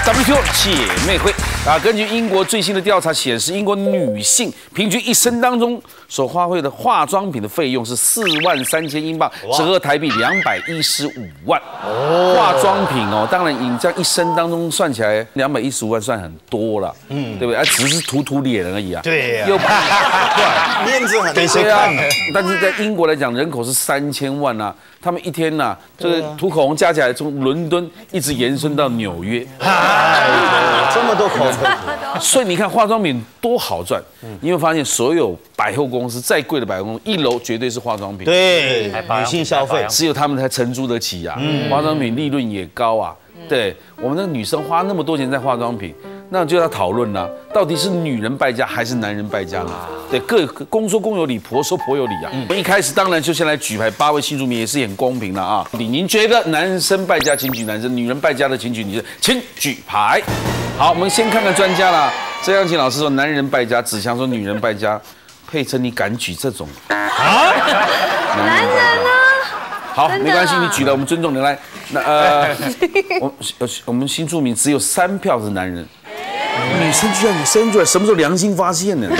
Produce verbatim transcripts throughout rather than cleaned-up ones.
W T O 姐妹会啊，根据英国最新的调查显示，英国女性平均一生当中所花费的化妆品的费用是四万三千英镑，折合台币两百一十五万。哦，化妆品哦，当然你这样一生当中算起来，两百一十五万算很多了，嗯，对不对？啊，只是涂涂脸而已啊。 对呀， 又对，面子很给谁看呢？ 但是在英国来讲，人口是三千万啊，他们一天呐、啊，这个涂口红加起来，从伦敦一直延伸到纽约。 这么多口红， 所以你看化妆品多好赚，你会发现所有百货公司再贵的百货公司，一楼绝对是化妆品， 对，女性消费， 只有他们才承租得起啊，化妆品利润也高啊。对我们那个女生花那么多钱在化妆品，那就要讨论了，到底是女人败家还是男人败家呢？对，各公说公有理，婆说婆有理啊。我们一开始当然就先来举牌八位新住民，也是很公平的啊。您觉得男生败家请举男生，女人败家的请举女生，请举牌。好，我们先看看专家啦。这样请老师说男人败家，子强说女人败家，佩岑你敢举这种啊？ 男人呢？ 好，没关系，你举了，我们尊重你。来，那呃，我我们新住民只有三票是男人，女生居然你生出来，什么时候良心发现呢？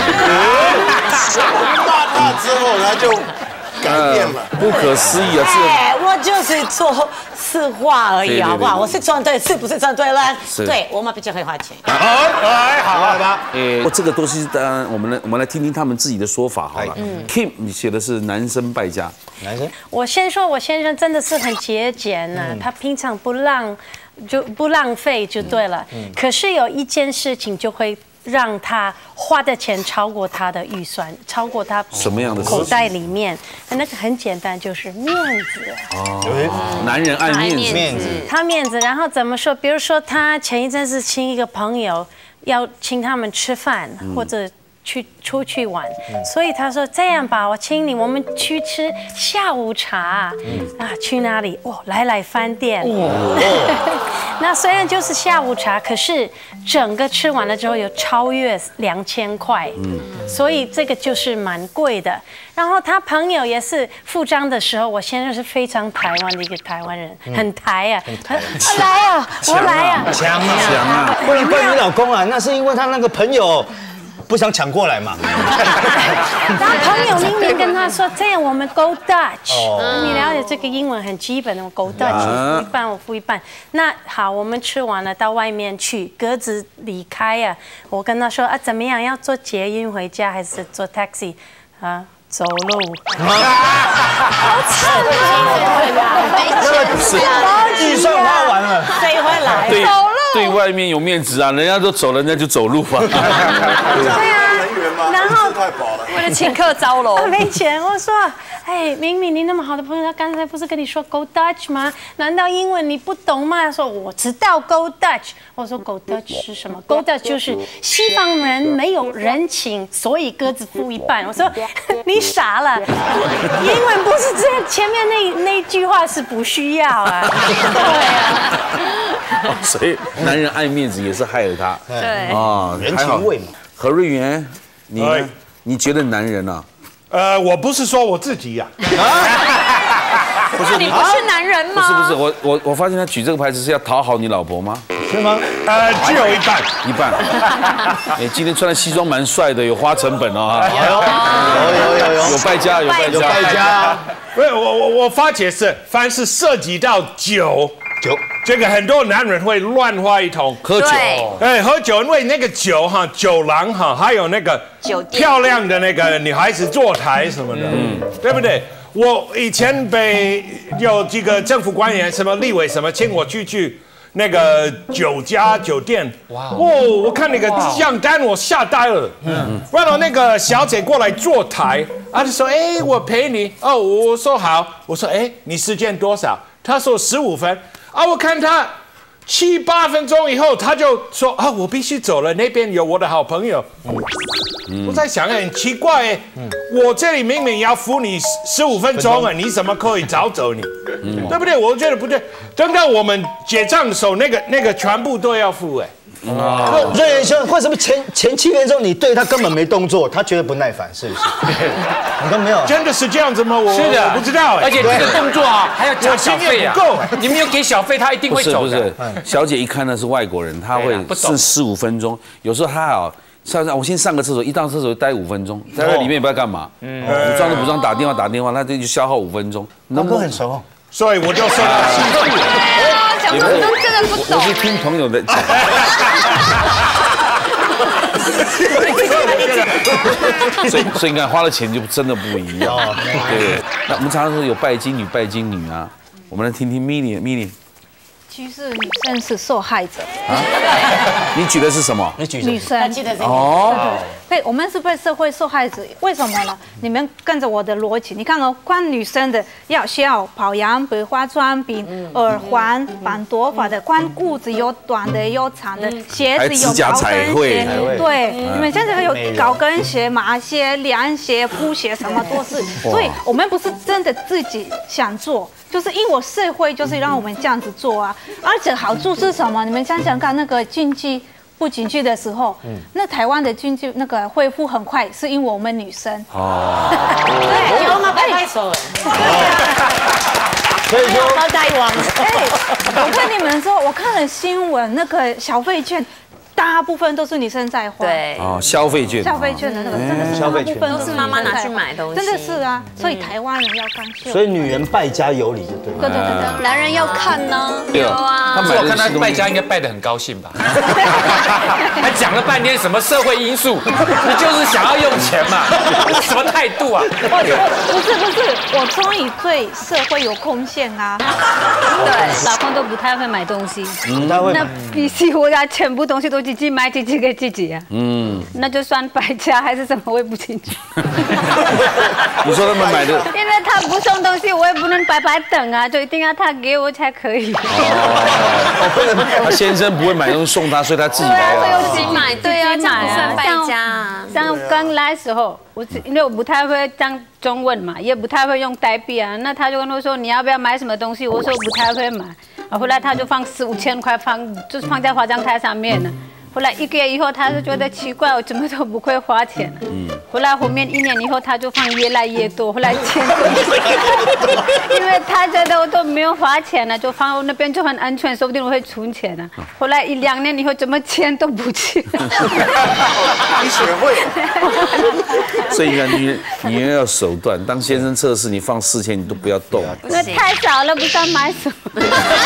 骂他之后，他就改变了， 不可思议啊！ 哎，我就是说实话而已，好不好？我是赚对，是不是赚对了？对，我们比较会花钱。 好，来，好来吧。 诶，这个都是当然，我们来我们来听听他们自己的说法好了。Kim， 你写的是男生败家。 男生， 我先说，我先生真的是很节俭呢、啊，他平常不浪，就不浪费就对了。可是有一件事情就会让他花的钱超过他的预算，超过他什么样的口袋里面？那个很简单，就是面子。 哦，男人爱面子， 面子， 他面子，然后怎么说？比如说，他前一阵子请一个朋友，要请他们吃饭，或者去出去玩，所以他说这样吧，我请你，我们去吃下午茶。啊，去哪里？哦，来来饭店。那虽然就是下午茶，可是整个吃完了之后有超越两千块，所以这个就是蛮贵的。然后他朋友也是付账的时候，我先生是非常台湾的一个台湾人，很台啊，来啊，我来啊， 强啊，强啊，不能怪你老公啊，那是因为他那个朋友不想抢过来嘛。 然后朋友明明跟他说，这样我们 go Dutch， 你了解这个英文很基本的 go Dutch， 你付一半我付一半。那好，我们吃完了到外面去，各自离开啊。我跟他说啊，怎么样，要坐捷运回家还是坐 taxi 啊？走路。好惨啊！ 这个是预算花完了， 谁会来？ 对，对外面有面子啊，人家都走，人家就走路吧。 对啊，然后为了请客招楼， 他没钱。我说，哎，明明你那么好的朋友，他刚才不是跟你说 Go Dutch 吗？难道英文你不懂吗？他说我知道 Go Dutch。我说 Go Dutch 是什么 ？Go Dutch 就是西方人没有人情，所以各自付一半。我说你傻了，英文不是这样，前面那那句话是不需要啊。对啊。 所以男人爱面子也是害了他。 对啊， 人情味嘛。 何瑞元，你呢？你觉得男人啊？ 呃，我不是说我自己呀。 不是你不是男人吗？ 不是不是，我我我发现他举这个牌子是要讨好你老婆吗？ 是吗？呃，只有一半， 一半。哎，今天穿的西装蛮帅的，有花成本哦。 有有有有有败家，有败家， 有败家。 不是我我我发觉是，凡是涉及到酒酒， 这个很多男人会乱花一通。 喝酒。 哎，喝酒，因为那个酒哈，酒廊哈，还有那个酒店漂亮的那个女孩子坐台什么的，嗯，对不对？我以前被有几个政府官员，什么立委什么，请我去去那个酒家酒店。哇！哦，我看那个账单，我吓呆了。嗯。然后那个小姐过来坐台，她就说：“哎，我陪你。”哦，我说好。我说：“哎，你时间多少？”她说十五分。啊，我看她七八分钟以后，她就说：“啊，我必须走了，那边有我的好朋友。”我在想，很奇怪哎，我这里明明要付你十五分钟啊，你怎么可以早走你？对不对？我觉得不对。等到我们结账的时候，那个那个全部都要付哎。 瑞元兄，为什么前前七分钟你对他根本没动作，他觉得不耐烦，是不是？你都没有， 真的是这样子吗？我是的， 我不知道。 而且这个动作啊，还要加小费啊， 不够。 你没有给小费，他一定会走的。 不是不是，小姐一看那是外国人，她会剩十五分钟，有时候她啊。上上，我先上个厕所，一到厕所待五分钟，待在里面也不知道干嘛，补妆的补妆，打电话打电话，那这就消耗五分钟。 龙哥很熟， 所以我就受到欺负。 讲不懂，真的不懂。 我是听朋友的讲。所以所以你看，花了钱就真的不一样。对，那我们常常说有拜金女、拜金女啊，我们来听听 Milly Milly。 其实女生是受害者啊！ 你举的是什么？ 你举女生， 记得这个哦， 对，我们是被社会受害者，为什么呢？你们跟着我的逻辑，你看哦，光女生的要需要保养品、化妆品、耳环、绑头发的，光裤子有短的有长的，鞋子有高跟鞋，对，你们现在还有高跟鞋、麻鞋、凉鞋、布鞋，什么都是。所以我们不是真的自己想做。就是因为社会就是让我们这样子做啊，而且好处是什么？你们想想看，那个经济不景气的时候，那台湾的经济那个恢复很快，是因为我们女生。哦， 对，我们拍拍手。 所以说， 包大王。 哎，我跟你们说，我看了新闻，那个小费券。大部分都是女生在花， 对哦，消费券， 消费券的那个真的是大部分都是妈妈拿去买东西， 真的是啊，所以台湾人要干秀， 所以女人败家有理就对了， 对对对对， 男人要看呢， 有啊， 我看他败家应该败得很高兴吧，还讲了半天什么社会因素，你就是想要用钱嘛，什么态度啊？ 不是不是，我终于对社会有贡献啊， 对，老公都不太会买东西， 嗯，他会那必须我要全部东西都自己买，自己给自己啊。嗯，那就算败家还是什么，我也不清楚。 你说他们买的， 因为他不送东西，我也不能白白等啊，就一定要他给我才可以。 哦，他先生不会买东西送他，所以他自己来啊， 自己买，对啊，这样不算败家啊。 像刚来的时候，我因为我不太会讲中文嘛，也不太会用台币啊，那他就跟我说你要不要买什么东西，我说我不太会买。后来他就放四五千块放，就是放在化妆台上面了。后来一个月以后，他就觉得奇怪，我怎么都不会花钱。嗯。后来后面一年以后，他就放越来越多，后来钱都，因为他觉得我都没有花钱了，就放我那边就很安全，说不定我会存钱了。后来一两年以后，怎么钱都不去了。 你学会。 所以呢，女人女人要有手段。当先生测试你放四千，你都不要动。 那太少了，不知道买什么。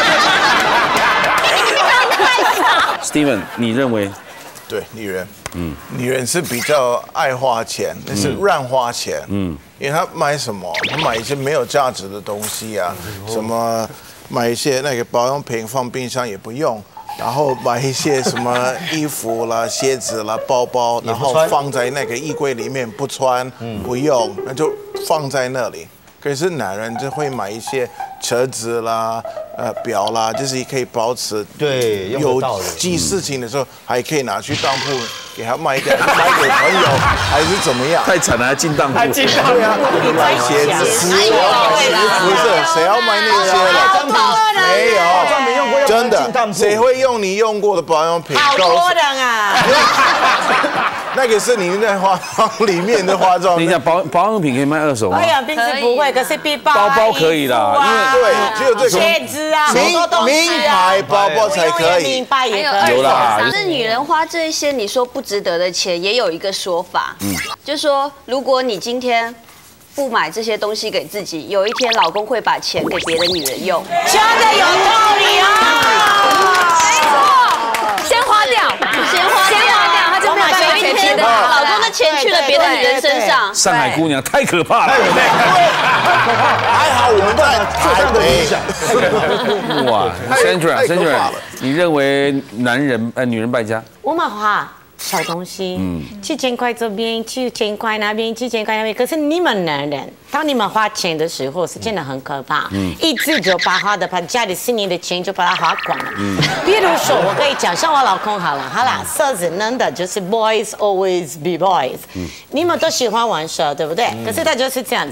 Steven， 你认为？ 对，女人，嗯，女人是比较爱花钱，但是乱花钱，嗯，因为她买什么？她买一些没有价值的东西啊，什么买一些那个保养品放冰箱也不用，然后买一些什么衣服啦、鞋子啦、包包，然后放在那个衣柜里面不穿，不用，那就放在那里。可是男人就会买一些车子啦、呃表啦，就是可以保持对有记事情的时候还可以拿去当铺给他卖掉，卖给朋友还是怎么样？ 太惨了，还进当铺。 对啊，买鞋子、丝袜，不是谁要买那些了？没有，真的，谁会用你用过的保养品？ 好多人啊！ 那个是你在化妆里面的化妆。 等一下，保保养品可以卖二手吗？ 保养品是不会，可是背包、 包包可以啦， 因为对，只有这个鞋子啊， 名名牌包包才可以。 名牌也可以。 有啦， 是女人花这些你说不值得的钱，也有一个说法，嗯，就是说如果你今天不买这些东西给自己，有一天老公会把钱给别的女人用， 真的有道理啊！ 没错，先花掉，先花，先花掉，他就没有办法给别的老公的钱去了别的女人身上。 上海姑娘太可怕了， 还好我们在台北。哇 ，Sandra Sandra， 你认为男人呃女人败家？ 我们花小东西，嗯，七千块这边，七千块那边，七千块那边。可是你们男人，当你们花钱的时候，是真的很可怕，嗯，一次就把花的把家里四年的钱就把它花光了。嗯，比如说我跟你讲，像我老公好了，好了，色子能的就是 boys always be boys，嗯，你们都喜欢玩色，对不对？可是他就是这样子，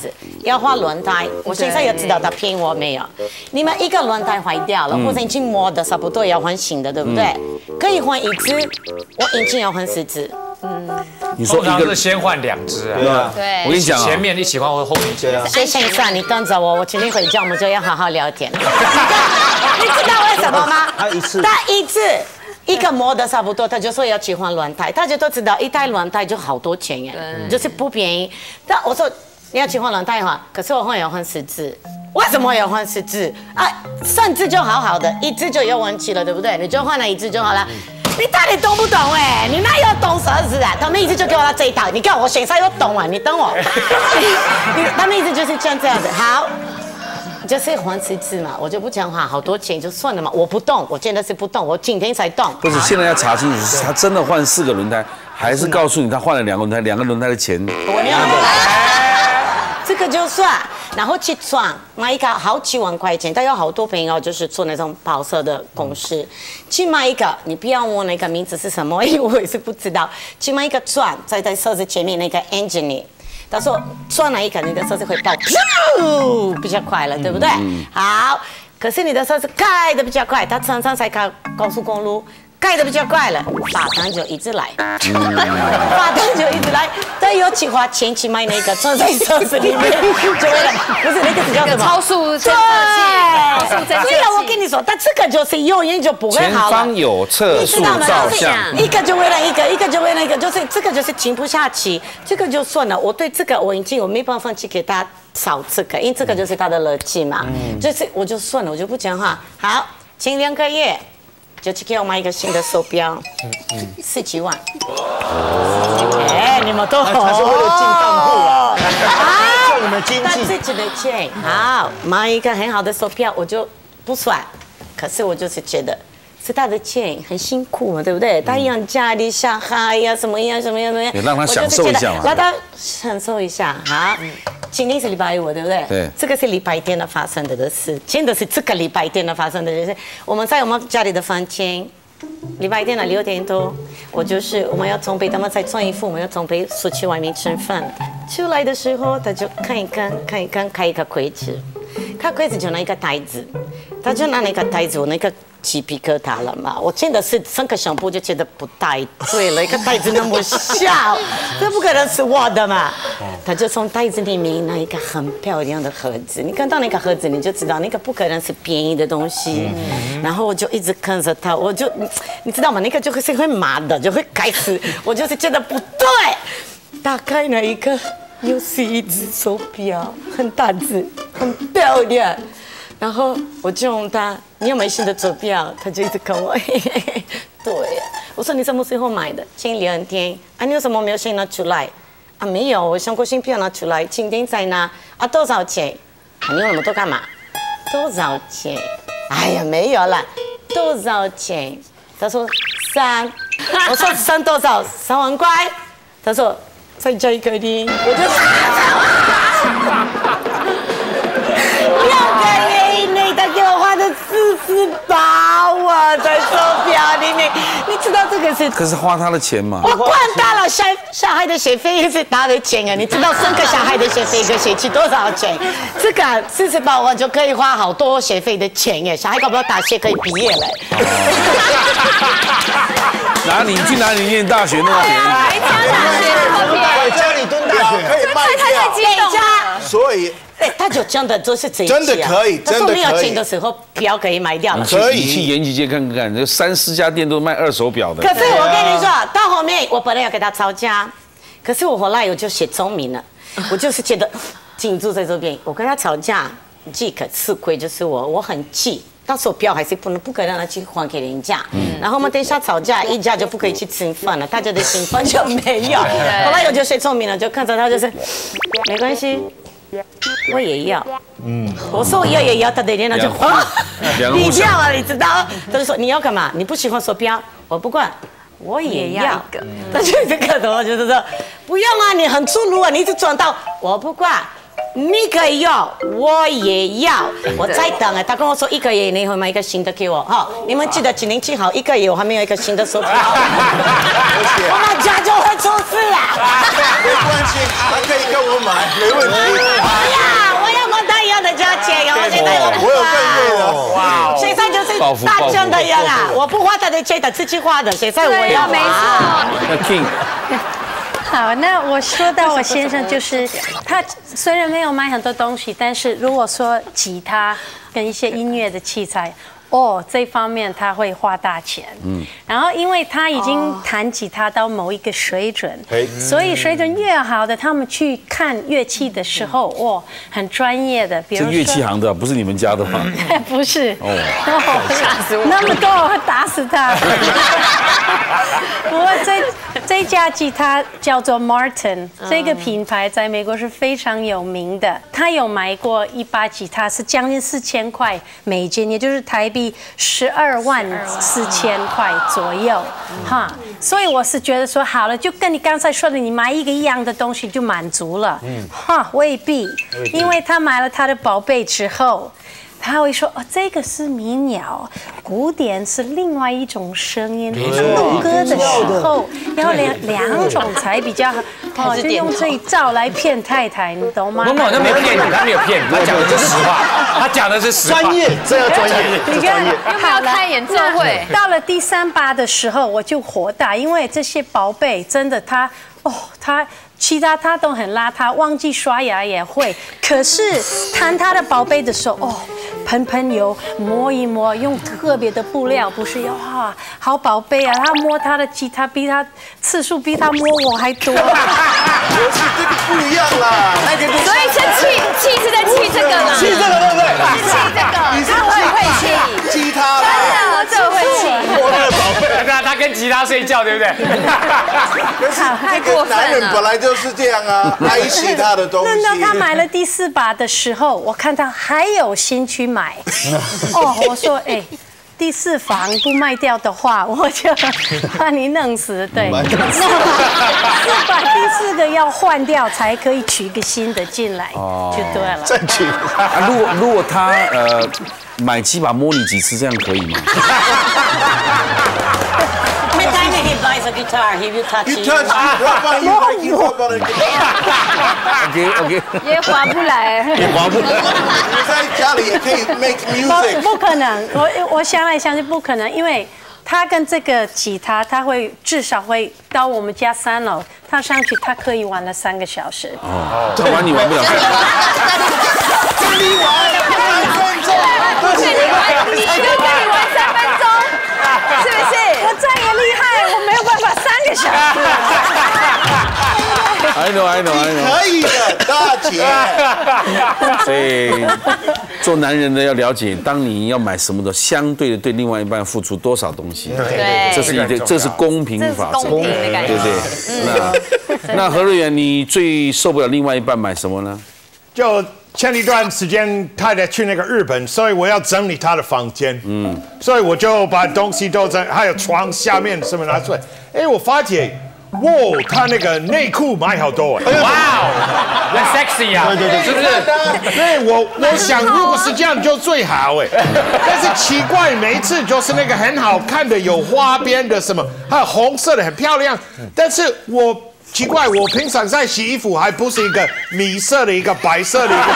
要换轮胎，我现在也知道他骗我没有。你们一个轮胎坏掉了，或者已经磨的差不多要换新的，对不对？可以换一只，我引擎要换四只。嗯， 你说一个是先换两只啊？对啊， 对。 我跟你讲，前面一起换或后面一起换。 谢先生，你等着我，我今天回家我们就要好好聊天。你知道为什么吗？他一次，他一次。一个磨的差不多，他就说要去换轮胎，大家都知道一台轮胎就好多钱耶，就是不便宜。但我说你要去换轮胎哈，可是我换要换十只，为什么要换十只啊？三只就好好的，一只就有问题了，对不对？你就换了一只就好了。你到底懂不懂哎？你哪有懂十只啊？他们一直就给我到这一套，你看我现在又懂了，你等我。他们一直就是这样这样子，好。就是还十次嘛，我就不讲话，好多钱就算了嘛，我不动，我真的是不动，我今天才动。 不是，现在要查清楚，他真的换四个轮胎，还是告诉你他换了两个轮胎，两个轮胎的钱？ 我两个，这个就算，然后去装买一个好几万块钱，但有好多朋友就是做那种保色的公司，去买一个，你不要问那个名字是什么，因为我也是不知道，去买一个钻，在在车子前面那个 engine 里。他说转了一个，你的车子会爆，比较快了，对不对？好，可是你的车子开的比较快，他常常才开高速公路，开的比较快了，罚单就一直来，罚单就一直来，但有去花钱去买那个装在车子里面，就为了不是那个叫什么超速侦测器，超速侦测器。 所以我跟你说，但这个就是永远就不会好了。 前方有测速照相， 一个就为了一个，一个就为了一个，就是这个就是停不下去，这个就算了。我对这个我已经我没办法去给他少这个，因为这个就是他的乐趣嘛。就是我就算了，我就不讲话。好，前两个月。就去给我买一个新的手表，十几万。哎，你们都好， 他是为了进当铺啊，赚你们经济。 自己的钱，好，买一个很好的手表，我就不算。可是我就是觉得是他的钱，很辛苦嘛，对不对？他养家里小孩呀，什么样什么样什么样， 也让他享受一下嘛， 让他享受一下好。今天是礼拜五，对不对？ 对， 这个是礼拜天的发生的的事，真的是这个礼拜天的发生的事。我们在我们家里的房间，礼拜天的六点多，我就是我们要准备，他们在穿衣服，我们要准备出去外面吃饭。出来的时候，他就看一看，看一看，开一个柜子，开柜子就拿一个袋子，他就拿那个袋子，我那个。鸡皮疙瘩了嘛？我真的是上个小步就觉得不太对了，一个袋子那么小，这不可能是我的嘛？他就从袋子里面拿一个很漂亮的盒子，你看到那个盒子你就知道那个不可能是便宜的东西。然后我就一直看着他，我就你知道吗？那个就会是会麻的，就会开始，我就是觉得不对。打开了一个，又是一只手表，很大只，很漂亮。然后我就问他，你有没有新的手表？他就一直跟我，嘿嘿嘿对呀。我说你什么时候买的？前两天。啊，你有什么没有先拿出来？啊，没有，我想过先不要拿出来，今天再拿。啊，多少钱？啊，你用那么多干嘛？多少钱？哎呀，没有了。多少钱？他说三。我说三多少？三万块。他说再加一个零。我就两个月。他给我花的四十八万在手表里面，你知道这个是？ 可是花他的钱嘛。 我管他了，小小孩的学费也是他的钱啊！你知道生个小孩的学费一个学期多少钱？这个四十八万就可以花好多学费的钱耶！小孩搞不好大学可以毕业了。 哪里去哪里念大学那么便宜？ 台江大学那么便宜， 家里蹲大学可以卖掉， 激动了。 所以。 哎，他就真的就是这一真的可以， 他说没有钱的时候，表可以买掉了。 可以去延吉街看看，有三四家店都卖二手表的。 可是我跟你说，到后面我本来要跟他吵架，可是我后来我就写聪明了，我就是觉得紧住在这边，我跟他吵架，既可吃亏就是我，我很气。到手表还是不能不可以让他去还给人家，嗯、然后我们等一下吵架，一家就不可以去吃饭了，大家的兴奋就没有。后来我就学聪明了，就看着他就是没关系。我也要，嗯，我说要也要，他的脸呢就哇，你要啊，你知道？他就说你要干嘛？你不喜欢手表，我不管，我也要一个。他就这个的话就是说，不用啊，你很粗鲁啊，你一直撞到，我不管， 你可以要，我也要。我在等哎，他跟我说一个月你会买一个新的给我哈。你们记得几年七好，一个月我还没有一个新的手表，我们家就会出事啦。 没关系，他可以跟我买，没问题。 我要，我要跟他一样的价钱哦。现在我我有更贵的。 哇，现在就是大众的人啊，我不花他的钱的，自己花的。现在我要没错。 那 King。 好，那我说到我先生，就是他虽然没有买很多东西，但是如果说吉他跟一些音乐的器材，哦，这方面他会花大钱。嗯，然后因为他已经弹吉他到某一个水准，所以水准越好的，他们去看乐器的时候，哦，很专业的，比如说乐器行的，不是你们家的吗？ 不是， 哦， 吓死我！那么多，我会打死他。不过这这家吉他叫做 Martin， 这个品牌在美国是非常有名的。他有买过一把吉他，是将近四千块美金，也就是台币十二万四千块左右，哈。所以我是觉得说，好了，就跟你刚才说的，你买一个一样的东西就满足了，哈，未必，因为他买了他的宝贝之后。他会说：“哦，这个是民谣，古典是另外一种声音。他录歌的时候要两两种才比较好，哦，就用这一招来骗太太，你懂吗？” 没有，他没有骗你，他没有骗你，他讲的是实话，他讲的是实话。 专业，这要专业， 你看， 又没有开演奏会。 到了第三把的时候，我就火大，因为这些宝贝真的他，哦，他。其他他都很邋遢，忘记刷牙也会。可是弹他的宝贝的时候，哦，喷喷油，摸一摸，用特别的布料，不是哇，好宝贝啊！他摸他的吉他，比他次数比他摸我还多。 这个不一样啦，那个所以是气气是在气这个啦， 气这个对不对？ 是气这个，他会会气， 吉他啦， 真的这会气。 我的宝贝， 对啊，他跟吉他睡觉，对不对？ 可是这个男人本来就是这样啊，爱惜他的东西。 等到他买了第四把的时候，我看他还有心去买。哦，我说，哎。第四房不卖掉的话，我就把你弄死。对，四把第四个要换掉才可以取个新的进来，就对了。 再取。 啊，如果如果他呃买七把摸你几次，这样可以吗？ Every time he buys a guitar, he will touch You it. touch, rub on you like you rub on a guitar. OK OK， 也划不来， 也划不来。 你在家里也可以 make 不 music。 不可能，我我想来想去不可能，因为他跟这个吉他，他会至少会到我们家三楼，他上去他可以玩了三个小时。 哦，他玩你玩不了。 跟你玩三分钟， 不是你玩，你就跟你玩三分钟，是不是？ 我再也厉害，我没有办法三个小时。 I know, I know, I know。 可以的，大姐。 所以做男人的要了解，当你要买什么的，相对的对另外一半付出多少东西。 对， 这是一个，这是公平法则， 公平的感觉， 对不对？那那何瑞元，你最受不了另外一半买什么呢？ 就前一段时间太太去那个日本，所以我要整理她的房间，嗯，所以我就把东西都在，还有床下面什么拿出来。哎，我发觉。哇，他那个内裤买好多哎！ 哇哦，很 sexy 啊！对对对，是不是？ 对，我我想如果是这样就最好哎。但是奇怪，每一次就是那个很好看的，有花边的什么，还有红色的很漂亮。但是我奇怪，我平常在洗衣服还不是一个米色的一个白色的一个。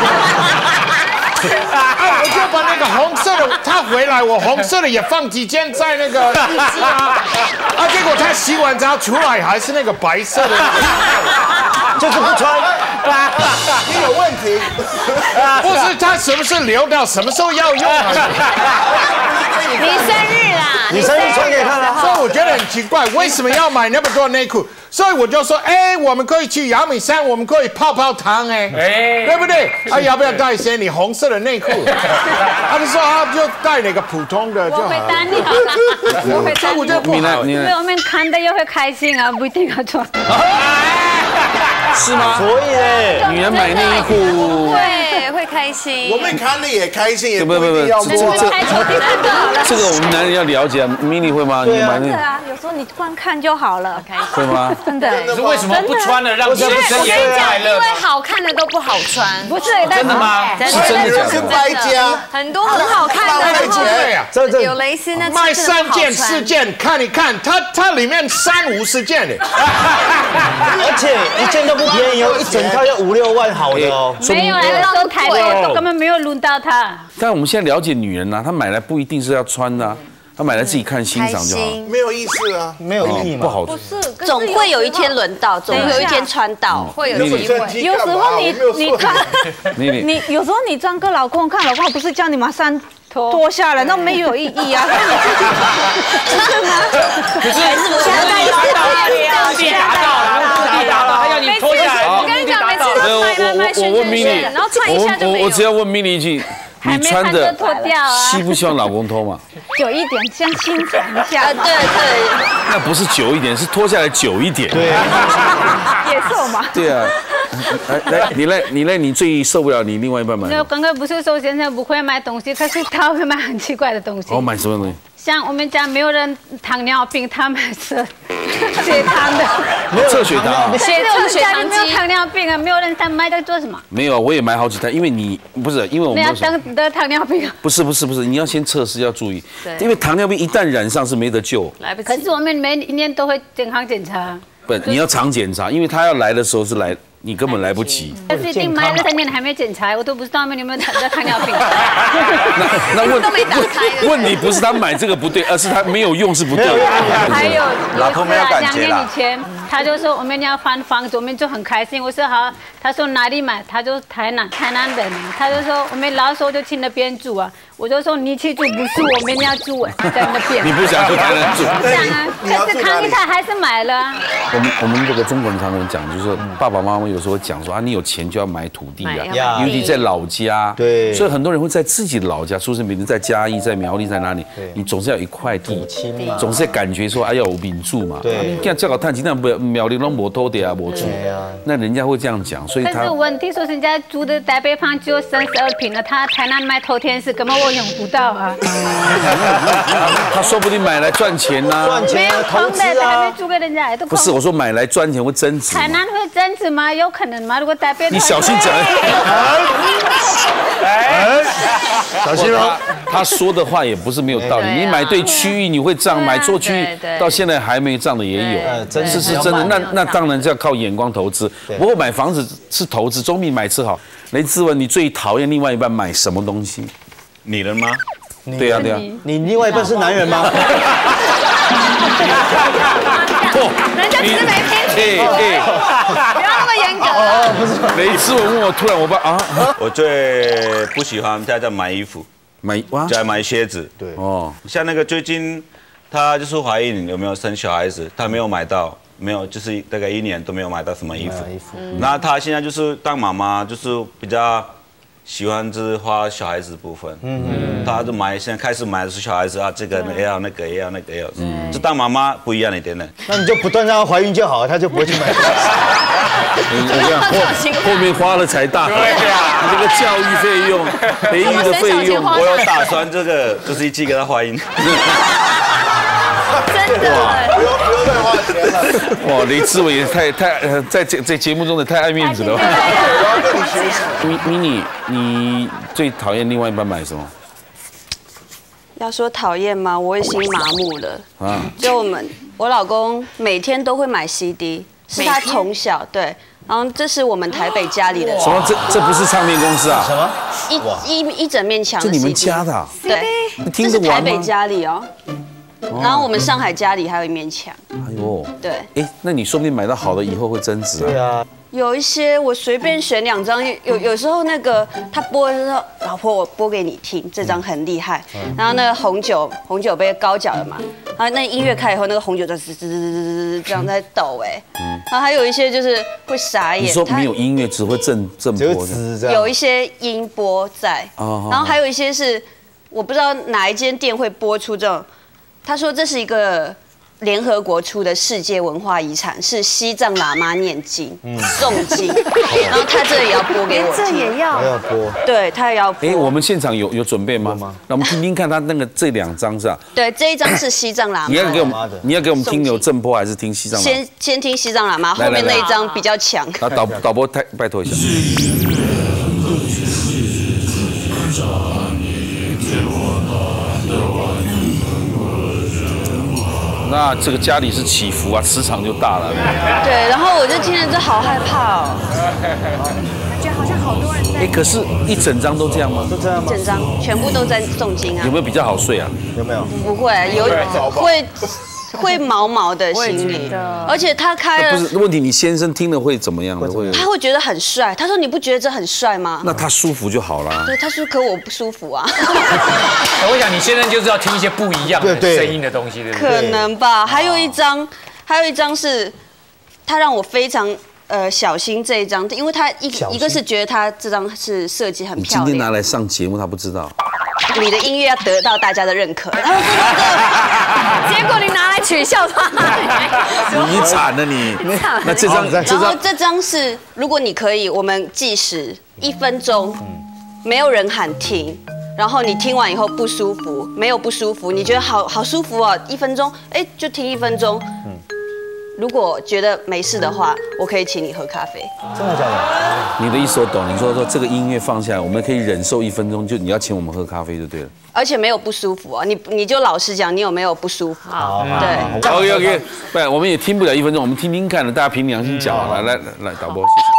啊！我就把那个红色的，他回来，我红色的也放几件在那个浴室啊，啊！结果他洗完澡出来还是那个白色的， 就是不穿， 你有问题。 不是他是不是留到什么时候要用啊？ 你生日啦， 你生日穿给他了。 所以我觉得很奇怪，为什么要买那么多内裤？所以我就说，哎，我们可以去阳明山，我们可以泡泡汤，哎，对不对？啊，要不要带一些你红色的内裤？他就说啊，就带那个普通的就好。 我会单你好啦，我会单我觉得不好， 因为我们看的又会开心啊，不一定要穿。 是吗？ 所以呢， 女人买内裤， 对。 对，会开心。 我们看了也开心，也不不不不， 一定要这这摸。 这个我们男人要了解啊，mini 会吗？你买那真的啊，有时候你光看就好了， 会吗？ 真的。 可是为什么不穿了让先生也快乐？ 因为好看的都不好穿， 不是， 真的吗？ 是真的假是的？ 败家， 很多很好看的，然后对呀， 这这有蕾丝那卖三件四件，看一看，它它里面三五十件呢。 而且一件都不便宜哦，一整套要五六万好的哦。 没有，那个时候台北都根本没有轮到他。 但我们现在了解女人呐，她买来不一定是要穿的，她买来自己看欣赏就好， 没有意思啊， 没有意义嘛。 不好。 不是， 总会有一天轮到，总会有一天穿到，会有机会。 有时候你你看， 你你你有时候你装给老公看，老公不是叫你马上脱下来，那没有意义啊。是吗？ 可是现在达到了，目的达到了，目的达到，他要你脱下来， 我跟你讲，每次都买买买选选选，然后穿一下就没有。 我我只要问 mini 一句，你穿的希不希望老公脱嘛？ 久一点，先欣赏一下。 对对， 那不是久一点，是脱下来久一点。对野兽嘛。 对啊，来来，你来你来，你最受不了你另外一半买什么？ 那刚刚不是说先生不会买东西，可是他会买很奇怪的东西。 哦，买什么东西？ 像我们家没有人糖尿病，他买是血糖的。 没有测血糖啊？ 血糖血糖没有糖尿病啊，没有人他买在做什么？ 没有，我也买好几台，因为你不是因为我们你要等得糖尿病啊？ 不是不是不是，你要先测试要注意，因为糖尿病一旦染上是没得救。 来不及。可是我们每一年都会健康检查。 不，你要常检查，因为他要来的时候是来。你根本来不及。 但是已经买了三年还没检查，我都不知道他们有没有得糖尿病。 那那问问题不是他买这个不对，而是他没有用是不对。 还有老公没有感觉两年以前，他就说我们要换房子，我们就很开心。我说好，他说哪里买？他就台南，台南人。他就说我们老时候就去那边住啊。我就说你去住不是我们要住在那边。 你不想去台南住？ 不想啊，可是康一泰还是买了。 我们我们这个中国人常常讲，就是爸爸妈妈有时候讲说啊，你有钱就要买土地啊，尤其在老家。对。所以很多人会在自己的老家，出生，比如在嘉义、在苗栗、在哪里，你总是要有一块地，总是感觉说哎要有民住嘛。对。这样叫搞探亲，那不苗栗拢无土地啊，无住。那人家会这样讲，所以他。 但是问题说人家住的台北房只有三十二平了，他台南买头天是根本我用不到啊。 他说不定买来赚钱呐。 赚钱啊，投资啊。 还没租给人家，都不是我说买来赚钱会增值。 台南会增值吗？有可能吗？如果台北。 你小心讲。 哎，小心哦。 他说的话也不是没有道理。你买对区域你会涨，买错区域到现在还没涨的也有。真是是真的。那那当然是要靠眼光投资。不过买房子是投资，总比买车好。雷志文，你最讨厌另外一半买什么东西？ 女人吗？ 对呀对呀。 你另外一半是男人吗？ 人家只是没偏题，不要那么严格。 哦，不是。 雷志文问我，突然我爸啊， 我最不喜欢在这买衣服， 买哇， 在买鞋子。 对哦，像那个最近她就是怀孕，有没有生小孩子？她没有买到。没有，就是大概一年都没有买到什么衣服。那她现在就是当妈妈，就是比较喜欢就是花小孩子的部分。嗯嗯。她就买，现在开始买的是小孩子啊，这个也要，那个也要，那个也要。嗯。就当妈妈不一样一点的。 那你就不断让她怀孕就好了，她就不会去买。 我这样后后面花了才大。对呀。你这个教育费用、培育的费用， 我有打算这个就是一起给她怀孕。 真的， 不用不用再花钱了。 哇，雷志伟也太太在这在节目中的太爱面子了。 我要跟你学习。 咪咪，你最讨厌另外一半买什么？ 要说讨厌吗？我已经麻木了。啊，就我们我老公每天都会买 C D， 是他从小对。然后这是我们台北家里的。 什么？这这不是唱片公司啊？ 什么？ 一一一整面墙的 C D。 这你们家的？ 对， 这是台北家里哦。然后我们上海家里还有一面墙。哎呦，对， 哎，那你说不定买到好的以后会增值啊。 对啊， 有一些我随便选两张，有有时候那个他播的时候，老婆我播给你听，这张很厉害。然后那个红酒红酒杯高脚的嘛，然后那音乐开以后，那个红酒就滋滋滋滋滋这样在抖哎。然后还有一些就是会傻眼。 你说没有音乐只会震震波的， 有一些音波在，然后还有一些是我不知道哪一间店会播出这种。他说这是一个联合国出的世界文化遗产，是西藏喇嘛念经、诵经，然后他这也要播给我听， 这也要还要播。 对他也要播。 哎，我们现场有有准备吗？那我们听听看他那个这两张是吧？ 对，这一张是西藏喇嘛。 你要给我们，你要给我们听有正波还是听西藏喇嘛？ 先先听西藏喇嘛，后面那一张比较强。 啊，导导播太拜托一下。那这个家里是起伏啊，磁场就大了。 对，然后我就听着这好害怕哦。 感觉好像好多人在。 哎，可是一整张都这样吗？ 都这样吗？ 整张全部都在诵经啊。 有没有比较好睡啊？ 有没有？ 不会，有会会毛毛的心里，而且他开了。 不是问题，你先生听了会怎么样的？会他会觉得很帅。他说：“你不觉得这很帅吗？” 那他舒服就好了。 对，他说：“可我不舒服啊。” 我想你现在就是要听一些不一样的声音的东西，对不对？ 可能吧。还有一张，还有一张是，他让我非常呃小心这一张，因为他一一个是觉得他这张是设计很你漂亮。 今天拿来上节目，他不知道。 你的音乐要得到大家的认可。 结果你拿来取笑他， 你惨了你。那这张， 然后这张是，如果你可以，我们计时一分钟，没有人喊停。然后你听完以后不舒服，没有不舒服，你觉得好好舒服哦，一分钟，哎，就听一分钟。如果觉得没事的话，我可以请你喝咖啡。 真的假的？ 你的意思我懂，你说说这个音乐放下来，我们可以忍受一分钟，就你要请我们喝咖啡就对了。 而且没有不舒服哦，你你就老实讲，你有没有不舒服？ 好， 对。 OK OK， 不然我们也听不了一分钟，我们听听看了，大家凭良心讲啊，来来来，导播，谢谢。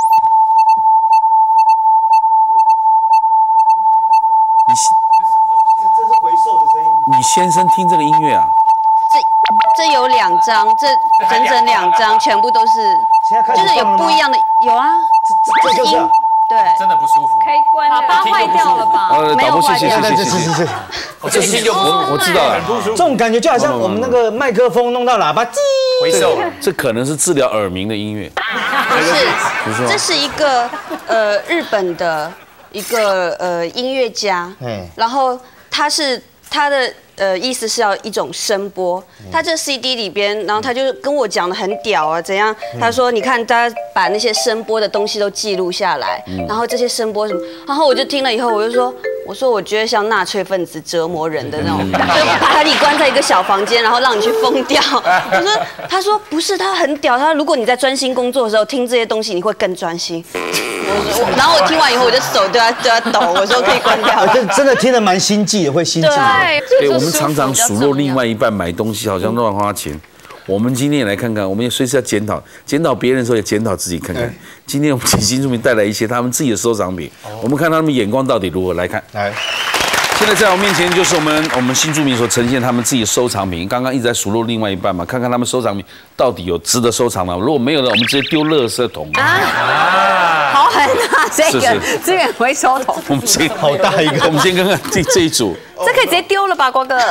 这是回授的声音。 你先生听这个音乐啊？ 这这有两张，这整整两张，全部都是，就是有不一样的，有啊， 这这就是对， 真的不舒服。 可以关了， 喇叭坏掉了吧？ 呃，导播谢谢谢谢谢是是是。 我这听就不我我知道了， 这种感觉就好像我们那个麦克风弄到喇叭， 回收。 这可能是治疗耳鸣的音乐。 不是，这是一个呃日本的一个呃音乐家，然后他是他的。呃，意思是要一种声波。他这 C D 里边，然后他就跟我讲的很屌啊，怎样？他说，你看，他把那些声波的东西都记录下来，然后这些声波什么，然后我就听了以后，我就说，我说我觉得像纳粹分子折磨人的那种，就把你关在一个小房间，然后让你去疯掉。我说，他说不是，他很屌，他如果你在专心工作的时候听这些东西，你会更专心。我然后我听完以后，我就手都要都要抖，我说可以关掉。 真真的听得蛮心悸的，会心悸。 对，我们常常数落另外一半买东西好像乱花钱。我们今天也来看看，我们也随时要检讨，检讨别人的时候也检讨自己看看。今天我们请新住民带来一些他们自己的收藏品，我们看他们眼光到底如何来看。来，现在在我面前就是我们我们新住民所呈现他们自己的收藏品。刚刚一直在数落另外一半嘛，看看他们收藏品到底有值得收藏的。如果没有的，我们直接丢垃圾桶。 啊，好狠啊！这个资源回收桶， 我们先好大一个， 我们先看看这这一组。 这可以直接丢了吧，瓜哥？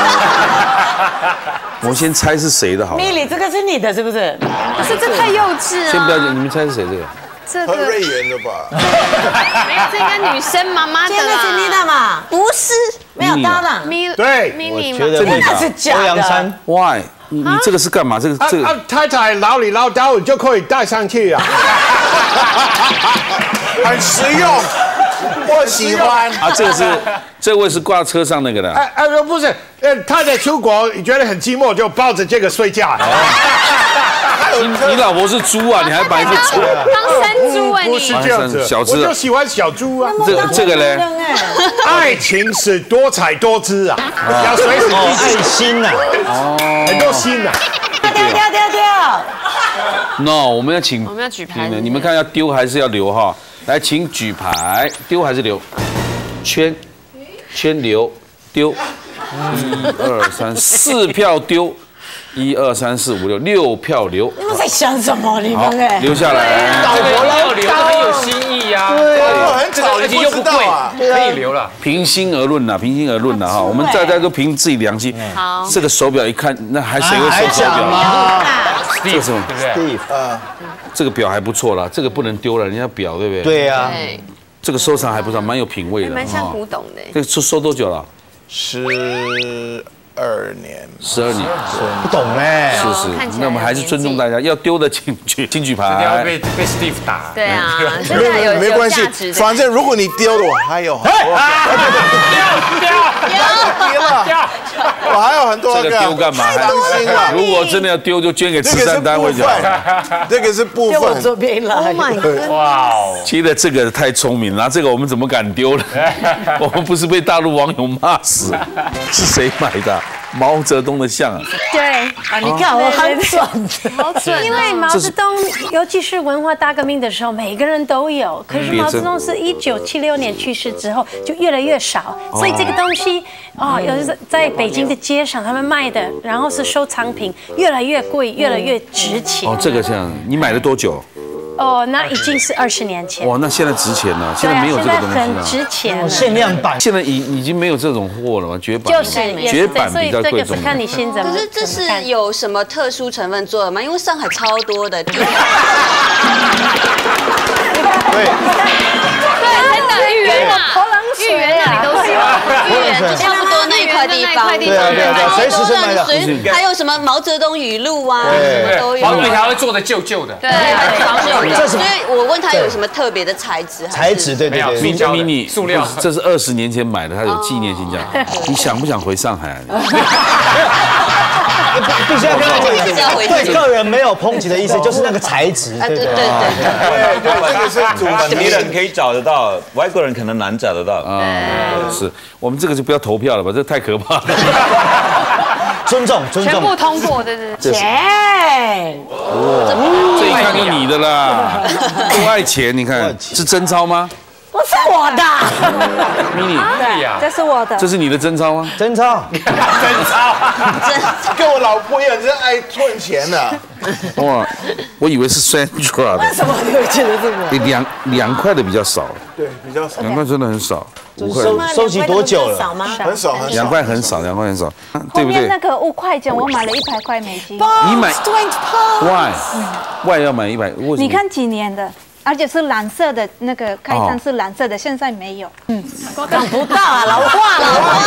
我先猜是谁的好了。 米莉，这个是你的，是不是？ 不是，这太幼稚了。 先不要紧，你们猜是谁这个？ 这个瑞元的吧？ 没有，这应该女生妈妈的啦。 真的是你的嘛？ 不是， 没有搭档。 咪对咪咪嘛， 觉得那是假的。 欧阳山 ，Why？你你这个是干嘛？这个这个太太唠里唠叨就可以带上去啊， 很实用，我喜欢。 啊，这个是这位是挂车上那个的。 哎哎，不是，呃，太太出国觉得很寂寞，就抱着这个睡觉。 你你老婆是猪啊？你还买一个猪？ 当山猪啊你？ 不是这样子， 小只我就喜欢小猪啊。 这这个嘞？ 爱情是多彩多姿啊，要随时爱心呐， 哦， 很多心呐。 跳跳跳跳 No， 我们要请， 我们要举牌。 你们看要丢还是要留哈？来，请举牌，丢还是留？圈，圈留，丢。一二三，四票丢。一二三四五六，六票留。 你们在想什么？你们哎， 留下来。 这个要留，很有新意呀。 对，很早而且又不贵，可以留了。 平心而论呐，平心而论呐哈，我们大家都凭自己良心。 好， 这个手表一看，那还谁会收手表？这个什么？ 对不对？ 啊， 这个表还不错啦，这个不能丢了，人家表对不对？ 对呀， 这个收藏还不错，蛮有品味的。 蛮像古董的。 这个收收多久了？ 十二年， 十二年， 不懂哎。 是是，那我们还是尊重大家，要丢的请举，请举一定要牌。 被被 Steve 打。 对啊， 没有没关系，反正如果你丢了，我还有很多个。丢丢了，我还有很多个。 这个丢干嘛？ 伤心了。 如果真的要丢，就捐给慈善单位就好了。 这个是部分。 就我这边了。Oh my god！ 哇哦， 其实这个太聪明了，这个我们怎么敢丢呢？我们不是被大陆网友骂死，是谁买的？毛泽东的像啊。 对， 啊，你看我很准， 好准。因为毛泽东，尤其是文化大革命的时候，每个人都有。可是毛泽东是一九七六年去世之后，就越来越少。所以这个东西，哦，有的在北京的街上他们卖的，然后是收藏品，越来越贵，越来越值钱。 哦，这个像你买了多久？ 哦，那已经是二十年前。 哇，那现在值钱了，现在没有这个东西了。 很值钱， 限量版。 现在已已经没有这种货了吗？绝版。 就是绝版比较贵重。 看你心怎么。 可是这是有什么特殊成分做的吗？因为上海超多的。对。对， 真的芋圆啊，芋圆那里都是， 芋圆就差不多那一块地方。 对啊对啊，随时是买的。 还有什么毛泽东语录啊，什么都有。 毛主席还会做的旧旧的。 对，所以我问他有什么特别的材质？ 材质对对对， 塑胶迷你塑料， 这是二十年前买的，它有纪念性价。你想不想回上海啊？ 必须要跟他讲，对个人没有抨击的意思，就是那个材质。 对对对对对，这个是主本地人可以找得到，外国人可能难找得到。 啊，是我们这个就不要投票了吧，这太可怕了。 尊重尊重， 全部通过，对对对。 钱， 哇，这一看就你的啦，多爱钱，你看是真钞吗？ 不是我的。 mini， 对呀， 这是我的。 这是你的真钞吗？ 真钞， 真钞， 跟我老婆也真爱赚钱的。 哇，我以为是 Sandra 的。 为什么你会觉得这个？ 两两块的比较少， 对，比较少。 两块真的很少，五块。 收收集多久了？ 很少很少。 两块很少，两块很少，对不对后面那？个五块钱，我买了一百块美金。 你买 why why 要买一百？为什么？ 你看几年的？而且是蓝色的，那个开trang是蓝色的，现在没有。嗯， 长不到啊，老化了。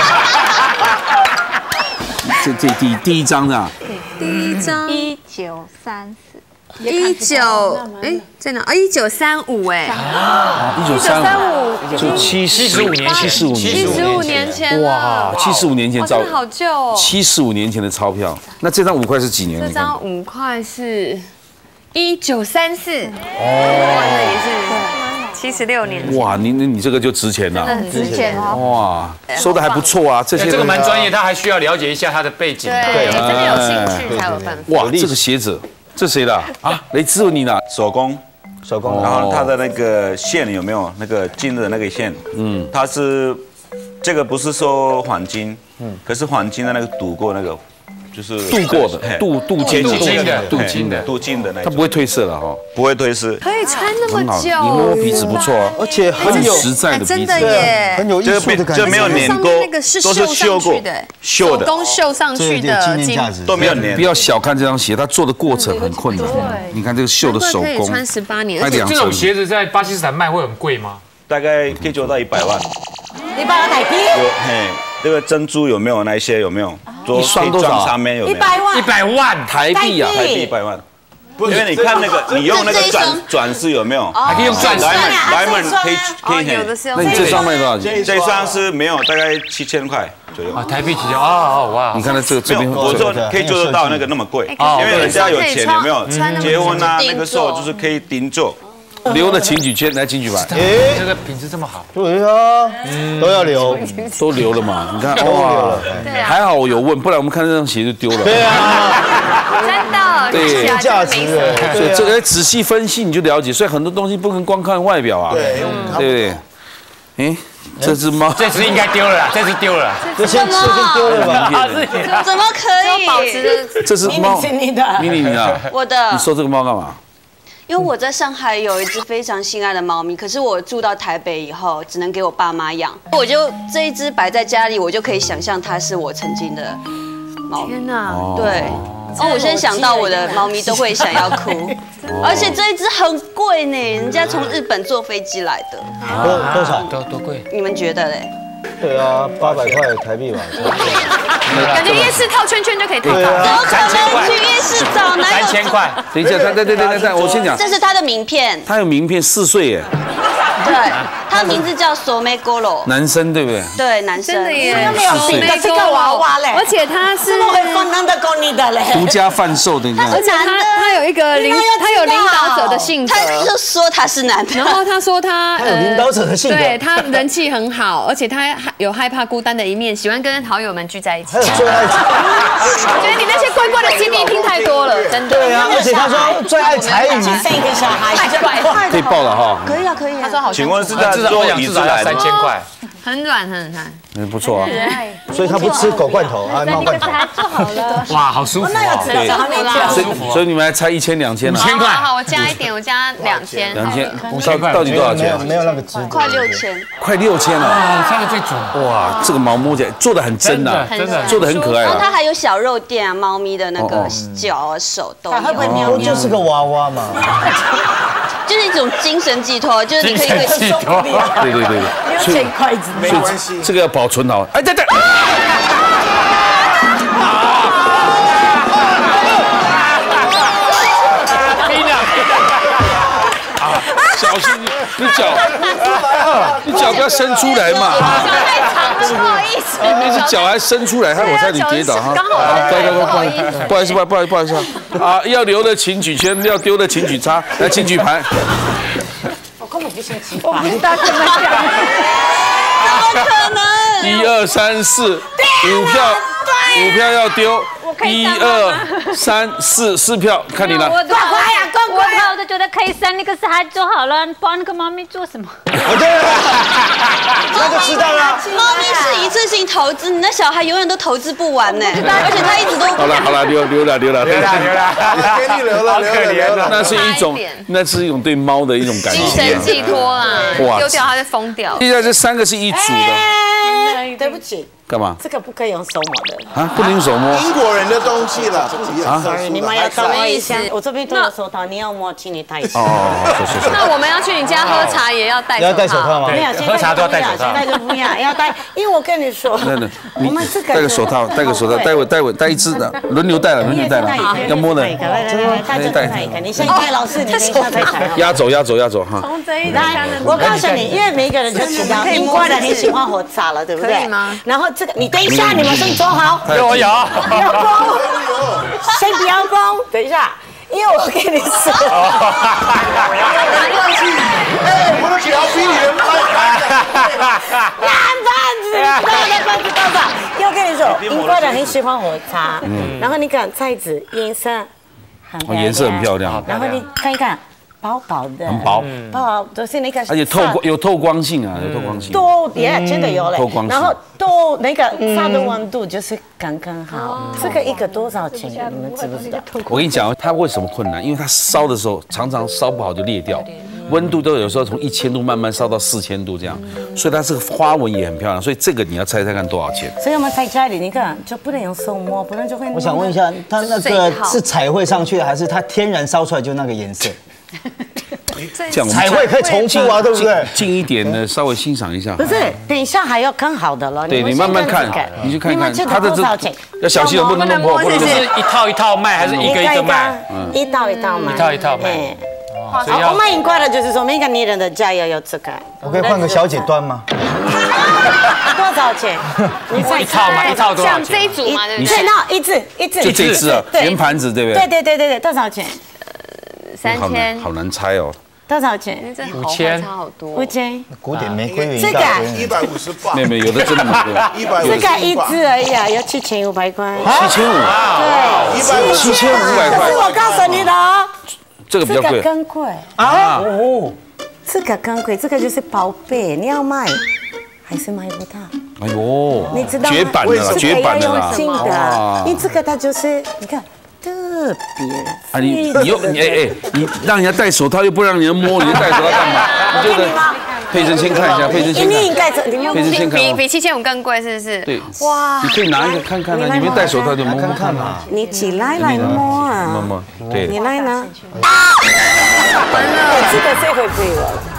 这这第第一张的。 第一张一九三四。 一九哎在哪啊？一九三五哎。 一九三五，就七十五年，七十五年， 七十五年前哇，七十五年前照， 好旧哦。 七十五年前的钞票，那这张五块是几年？ 这张五块是。一九三四，哦，那也是七十六年。 哇，你你你这个就值钱了， 很值钱哦。哇，收的还不错啊，这些这个蛮专业，他还需要了解一下他的背景。 对，真的有兴趣才有办法。 哇，这个鞋子，这谁的啊？雷志文你的手工， 手工。 然后它的那个线有没有那个金的那个线？嗯，它是这个不是说黄金，嗯，可是黄金的那个镀过那个。就是镀过的，镀镀金的， 镀金的， 镀金的那， 它不会褪色了哈， 不会褪色， 可以穿那么久。 你摸摸皮质不错啊， 而且很有实在的皮质， 很有艺术的感觉。 这没有粘过，都是绣过的， 绣的，手工绣上去的， 纪念价值都没有粘。 不要小看这双鞋，它做的过程很困难。你看这个绣的手工， 穿十八年。 这种鞋子在巴基斯坦卖会很贵吗？ 大概可以做到一百万。 一百万台币。 有嘿，这个珍珠有没有？那一些有没有？ 一双多少？ 上面有没有？ 一百万， 一百万台币啊！ 台币一百万。因为你看那个，你用那个转转式有没有？ 还可以用转式。 Diamond 可以可以。 那你这双卖多少钱？ 这双是没有，大概七千块左右。 啊，台币七千哦哇！ 你看它这个这边， 我说可以做得到那个那么贵，因为人家有钱有没有？结婚啊那个时候就是可以定做。 留的请举圈来请举吧。 哎，这个品质这么好。 对啊，都要留， 都留了嘛。你看，哇，还好我有问，不然我们看这双鞋就丢了。 对啊， 真的， 对，价值的。 所以这个仔细分析你就了解，所以很多东西不能光看外表啊。 对， 对不对？哎，这只猫， 这只应该丢了，这只丢了， 这先这先丢了吧？ 怎么可以？ 保持着。 这是猫， 是你的， 迷你你的， 我的。 你收这个猫干嘛？ 因为我在上海有一只非常心爱的猫咪，可是我住到台北以后，只能给我爸妈养。我就这一只摆在家里，我就可以想象它是我曾经的猫咪。 天哪！ 对，哦，我现在想到我的猫咪都会想要哭，而且这一只很贵呢，人家从日本坐飞机来的。 多多少？ 多多贵？ 你们觉得嘞？ 对啊，八百块台币吧。 感觉夜市套圈圈就可以套。 怎么可能去夜市找哪有？ 三千块。 等一下，对对对对对，我先讲。 这是他的名片。 他有名片，四岁耶。 对，他的名字叫 Somegoro。 男生对不对？ 对，男生。 真的耶， 没有新的这个娃娃嘞， 而且他是怎么会放那的公你的嘞？ 独家贩售的，你看。 而且他他有一个领，他有领导者的性格。 他就说他是男的， 然后他说他他有领导者的性格， 对他人气很好，而且他有害怕孤单的一面，喜欢跟好友们聚在一起。 还有最爱我觉得你那些怪怪的 C D 听太多了，真的。 对啊，而且他说最爱才艺， 生一个小孩太怪， 可以报了哈。 可以啊，可以啊。 他说好。 请问是在至少我想至少要三千块。 很软很软， 嗯，不错啊。 所以他不吃狗罐头啊，猫罐头。 还做好了。 哇，好舒服啊！ 对，所以所以你们还猜一千两千呢？ 五千块。 好，我加一点，我加两千。 两千， 五千块， 到底多少钱？ 没有那个值， 快六千。 快六千了。 哇，这个最准。 哇，这个毛摸起来做的很真呐， 真的做的很可爱啊。 然后它还有小肉垫啊，猫咪的那个脚啊、手都有。 哦，就是个娃娃嘛。 就是一种精神寄托，就是你可以可以寄托。 对对对， 六千块子没关系， 这个要保存好。哎，对对。小心你脚，你脚不要伸出来嘛。 脚太长了，不好意思。 你是脚还伸出来，害我差点跌倒哈。 刚好不好意思，不好意思，不好意思，不好意思啊！要留的请举签，要丢的请举叉，来请举牌。 我根本不信奇我不知道怎么讲。 怎么可能？ 一二三四，五票，五票要丢。一二三四四票，看你了。 我乖乖呀，乖乖呀！我都觉得可以生，那个是还做好了，帮那个猫咪做什么？ 对，那就知道了。 猫咪是一次性投资，你的小孩永远都投资不完呢，而且他一直都。 好了好了，留留了留了， 留了留了， 给你留了，留了留了。 那是一种，那是一种对猫的一种感精情。 神寄托啊，丢掉它会疯掉。 现在这三个是一组的。 对不起。 干嘛？ 这个不可以用手摸的啊，不能用手摸。 英国人的东西了啊！ 你们要懂我一下，我这边都有手套，你要摸，请你戴起。 哦，是是是。 那我们要去你家喝茶，也要戴手套。 要戴手套吗？ 没有， 喝茶都要戴手套。 现在就不要，要戴，因为我跟你说，我们这个戴个手套，戴个手套，戴我戴我戴一只的，轮流戴了，轮流戴了，要摸的。 来来来，戴就戴一个，你先戴老师，你等一下再戴。 压走压走压走哈。 来，我告诉你，因为每个人就知道，你过来你喜欢喝茶了，对不对？可以吗？然后这个，你等一下。你们先坐好， 有有， 不要崩，先不要崩，等一下，因为我跟你说， 没关系，哎，我的脚比你的慢， 烂棒子，烂棒子，棒子，因为我跟你说，英国人很喜欢喝茶，然后你看菜籽颜色很漂亮， 颜色很漂亮， 然后你看一看。薄薄的， 很薄， 薄都是那个， 而且透光有透光性啊，有透光性， 都也真的有嘞， 透光性， 然后都那个它的温度就是刚刚好。这个一个多少钱？你们知不知道？ 我跟你讲，它为什么困难？因为它烧的时候常常烧不好就裂掉，温度都有时候从一千度慢慢烧到四千度这样，所以它这个花纹也很漂亮。所以这个你要猜猜看多少钱？ 所以我们在家里，你看就不能用手摸，不然就会。 我想问一下，它那个是彩绘上去的，还是它天然烧出来就那个颜色？ 这样彩绘可以重复啊，对不对？ 近一点的稍微欣赏一下。 不是，等一下还有更好的了。 对你慢慢看，你去看看它的多少钱？ 要小心，不能弄破。 不能是一套一套卖，还是一个一个卖？ 一套一套卖。 一套一套卖。 我们英国的就是说，每个女人的家要有这个。 我可以换个小姐端吗？ 多少钱？ 你一套嘛，一套多少钱？ 像这一组嘛，对不对？那一只一只。 就这一只啊，圆盘子对不对？ 对对对对对，多少钱？ 三千。 好难猜哦。 多少钱？ 五千，差好多。 五千。 古典玫瑰园。 这个一百五十八。 没有没有，有的真的蛮贵。 一百五。 这个一只而已啊，要七千五百块。 七千五。 对。 一百五。 七千五百块。 是我告诉你的哦。 这个比较贵。 这个更贵啊！哦。 这个更贵，这个就是宝贝，你要买还是买不到？ 哎呦， 你知道吗？ 绝版的了，绝版的了。 新的，因为这个它就是你看。特别啊！你你又你哎哎，你让人家戴手套又不让人家摸，你戴手套干嘛？你觉得？佩珍先看一下，佩珍先看。 你应该佩珍先看。 比比七千五更贵，是不是？ 对。哇！你可以拿一个看看啊，你没戴手套就摸摸看嘛。 你起来来摸啊！ 摸摸，对。 你来拿。 完了， 这个谁会给我？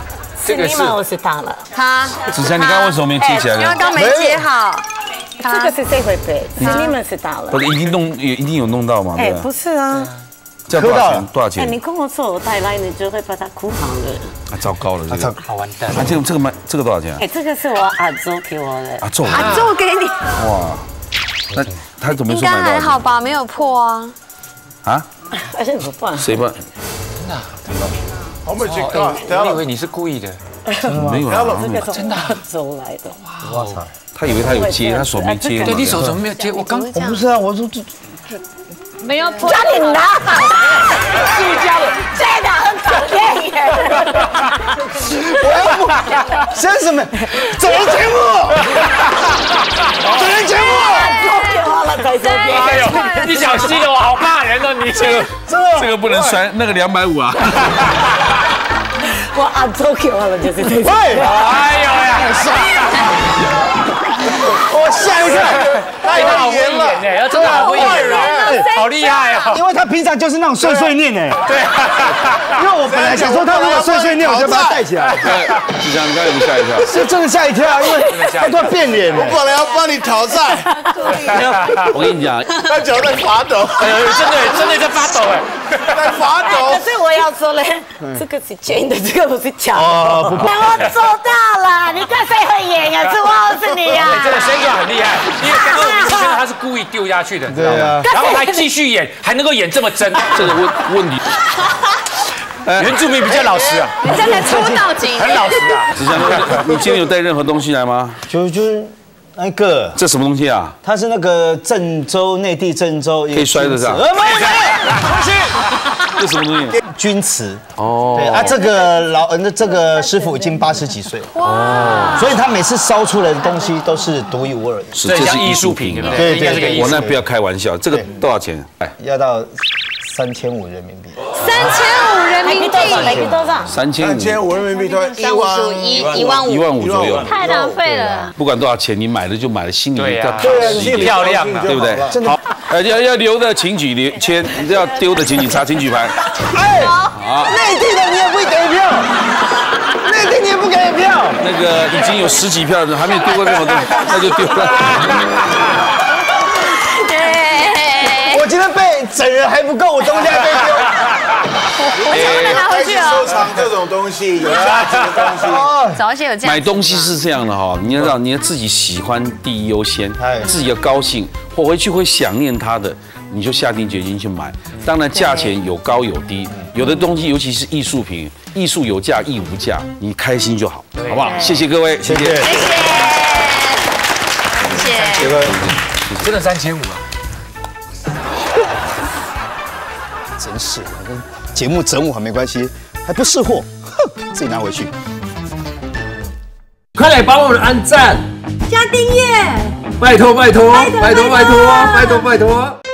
是你吗？我是他了。 他。 子祥，你刚刚为什么没接起来呢？ 因为刚没接好。 这个是谁会背？是你们是他了。 不是，已经弄，也一定有弄到嘛？ 哎，不是啊。 这多少钱？多少钱？ 哎，你跟我说我带来，你就会把它哭好了。 啊，糟糕了，这个好完蛋。 啊，这个这个卖这个多少钱啊？ 哎，这个是我阿周给我的。 阿周。 阿周给你。 哇，那他怎么说？ 应该还好吧，没有破啊。 啊？ 而且不破。 谁破？ 真的？ 好美这个， 我以为你是故意的。 没有啦， 这个真的周来的。 哇操！他以为他有接，他手没接。 对，你手怎么没有接？我刚我不是啊，我说这。 没有破。 家里拿，塑胶的，真的很讨厌耶！ 我要不，现在什么？整人节目，整人节目， 哎呦，你小心哦，好怕人哦，你这个这个不能摔，那个两百五啊！ 我阿周给我了，就是这个。 喂， 哎呦呀！ 我吓一跳， 太好会演呢，真的好会演哦，好厉害啊！ 因为他平常就是那种碎碎念哎， 对， 因为我本来想说他如果碎碎念，我就把他带起来。 子祥，你刚才有没有吓一跳？ 是真的吓一跳，因为他突然变脸了。 我本来要帮你讨债， 我跟你讲， 他脚在发抖， 哎呦，真的真的在发抖哎， 在发抖。 可是我要说嘞，这个是真的，这个不是假的。哦，不我做到了，你看谁会演呀？是我还是你呀？ 这个身段很厉害，因为刚刚我们看到他是故意丢下去的，知道吗？然后还继续演，还能够演这么真， 这个问问题。 原住民比较老实啊， 你真的出道几年？ 很老实啊。 子祥，你今天有带任何东西来吗？ 就就是那个， 这什么东西啊？ 它是那个郑州内地郑州可以摔得上。 呃，没有没有，东西。 这什么东西？ 钧瓷。哦。对啊，这个老呃，这个师傅已经八十几岁了。哇。所以他每次烧出来的东西都是独一无二的。 是，这是艺术品，对不对？ 对对对。 我那不要开玩笑，这个多少钱？哎， 要到三千五人民币。 三千五人民币， 每个多少？ 三千五。 三千五人民币都一万一一万五， 一万五左右。 太浪费了。 不管多少钱，你买了就买了，心里要踏实一点， 漂亮啊， 对不对？好，呃，要要留的请举留签，要丢的请举插，请举牌。 哎，好，内地的你也不会给票，内地你也不给票。 那个已经有十几票的还没丢过这么多，那就丢了。 我今天被整人还不够，我东西还被丢。 我才不能拿回去哦。 收藏这种东西，有价值的东西， 找一些有价值。 买东西是这样的哈，你要让你要自己喜欢第一优先，自己要高兴，或回去会想念它的，你就下定决心去买。当然价钱有高有低，有的东西尤其是艺术品，艺术有价亦无价，你开心就好，好不好？谢谢各位，谢谢，谢谢， 谢谢。 真的三千五啊！ 真是，跟节目整我还没关系，还不识货，哼，自己拿回去。 快来帮我们按赞、 加订阅， 拜托拜托拜托拜托拜托拜托！